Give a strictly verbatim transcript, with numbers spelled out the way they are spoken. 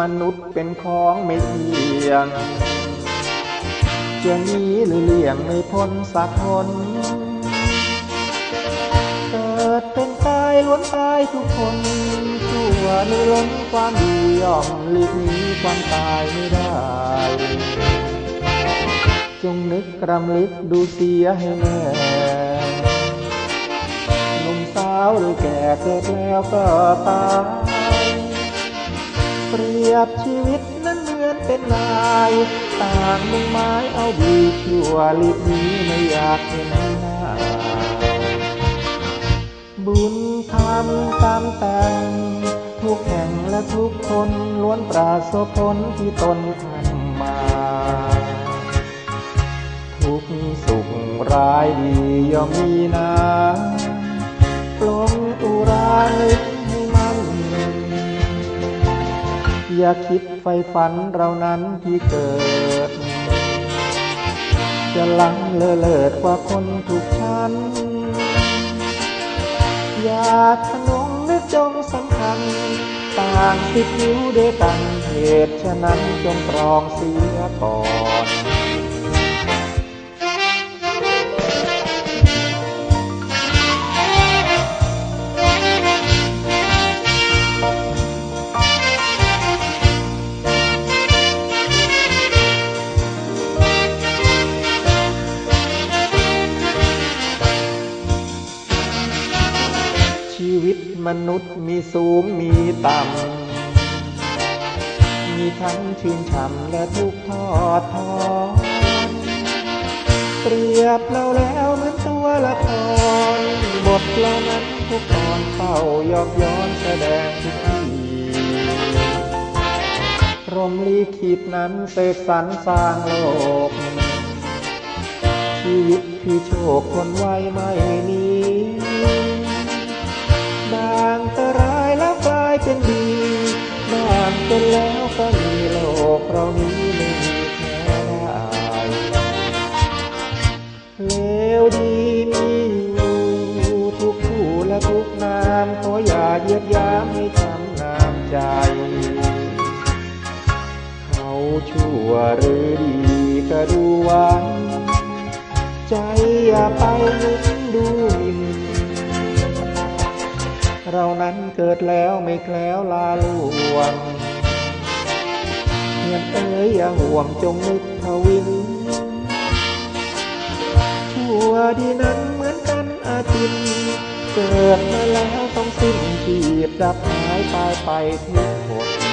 นุษย์เป็นของไม่เที่ยงจะหนีหรือเลี่ยงไม่พ้นสักคนเกิดเป็นตายล้วนตายทุกคนชั่วหรือล้นความดีย่อมหลีกหนีความตายไม่ได้จงนึกรำลึกดูเสียให้แน่หนุ่มสาวหรือแก่เกิดแล้วก็ตายเปรียบชีวิตนั้นเหมือนเป็นนายต่างมุ่งหมายเอาดีชั่วหลีกหนีไม่อยากเห็นหน้าบุญทำกรรมแต่งทุกแห่งและทุกคนล้วนประสบผลที่ตนทำมาทุกสุขร้ายดีย่อมมีนาปลงอุรานึกให้มันอย่าคิดไฟฝันเรานั้นที่เกิดจะลังเลอเลิศกว่าคนทุกชั้นอย่าทะนงนึกจงสำคัญต่างติดนิ้วด้วยกันเหตุฉะนั้นจงตรองเสียก่อนชีวิตมนุษย์มีสูงมีต่ำมีทั้งชื่นช่ำและทุกข์ทอดทอนเปรียบเราแล้วเหมือนตัวละครบทเหล่านั้นทุกตอนเฝ้ายอกย้อนแสดงทุกทีพรหมลิขิตนั้นเสกสรรสร้างโลกชีวิตคือโชคคนไว้ไม่มีบางตรายแล้วกลายเป็นดีบางเป็นแล้วก็มีโลกเรานี้ไม่มีแค่ได้เลวดีมีอยู่ทุกผู้และทุกนามขออย่าเหยียดหยามให้ช้ำน้ำใจเขาชั่วหรือดีก็ดูไว้ใจอย่าไปนึกดูหมิ่นเรานั้นเกิดแล้วไม่แคล้วลาลวงเงินเอ๋ยอย่าห่วงจงนึกทวินชั่วดีนั้นเหมือนกันอาทิตย์เกิดมาแล้วต้องสิ้นชีพดับหายตายไปทุกคน